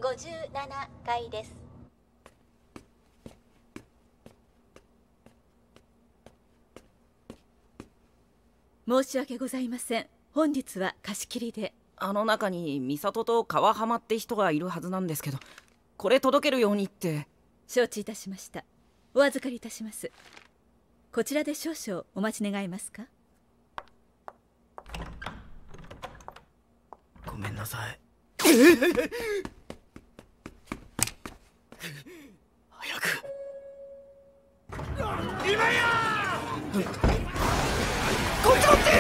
57階です。 申し訳ございません。本日は貸し切りで。 あの中に美里と川浜って人がいるはずなんですけど、これ届けるようにって。 承知いたしました。お預かりいたします。こちらで少々お待ち願えますか。 ごめんなさい。早く。 今やこっちこっち。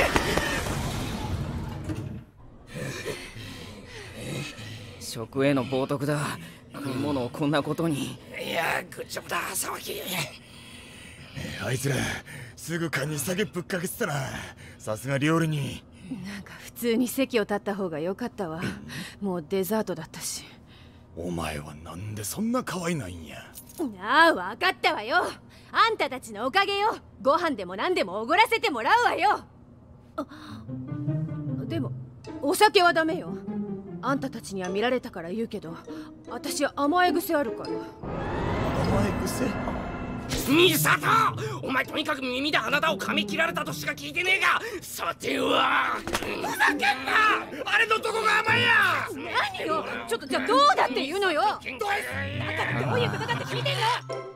食への冒涜だ。食い物をこんなことに。 いや、グッジョブだ沢木。あいつらすぐ缶に酒ぶっかけてたな。さすが料理に。 なんか普通に席を立った方が良かったわ。もうデザートだったし。 お前はなんでそんな可愛いないんや。 ああ、分かったわよ。あんたたちのおかげよ。ご飯でも何でもおごらせてもらうわよ。でもお酒はダメよ。あんたたちには見られたから言うけど、私甘え癖あるから。 甘え癖？ ミサト、お前とにかく耳で鼻だを噛み切られたとしか聞いてねえが、さてはふざけんな。あれのどこが甘いや。 何よ、ちょっとじゃあどうだって言うのよ。だからどういうことかって聞いてんの。